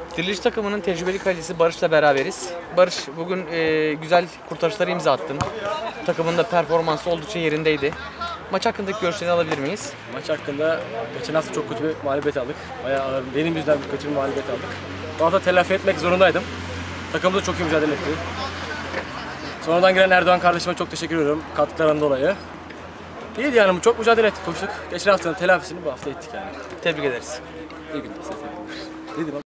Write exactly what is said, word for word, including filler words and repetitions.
Diriliş takımının tecrübeli kalecisi Barış'la beraberiz. Barış, bugün e, güzel kurtarışlara imza attın. Takımın da performansı oldukça yerindeydi. Maç hakkındaki görüşlerini alabilir miyiz? Maç hakkında geçen hafta çok kötü bir mağlubiyet aldık. Bayağı ağır, benim yüzümden kötü bir mağlubiyet aldık. Bu hafta telafi etmek zorundaydım. Takımımız da çok iyi mücadele etti. Sonradan giren Erdoğan kardeşime çok teşekkür ediyorum katkılarından dolayı. İyiydi yani, çok mücadele ettik, koştuk. Geçen haftanın telafisini bu hafta ettik yani. Tebrik ederiz. İyi günler.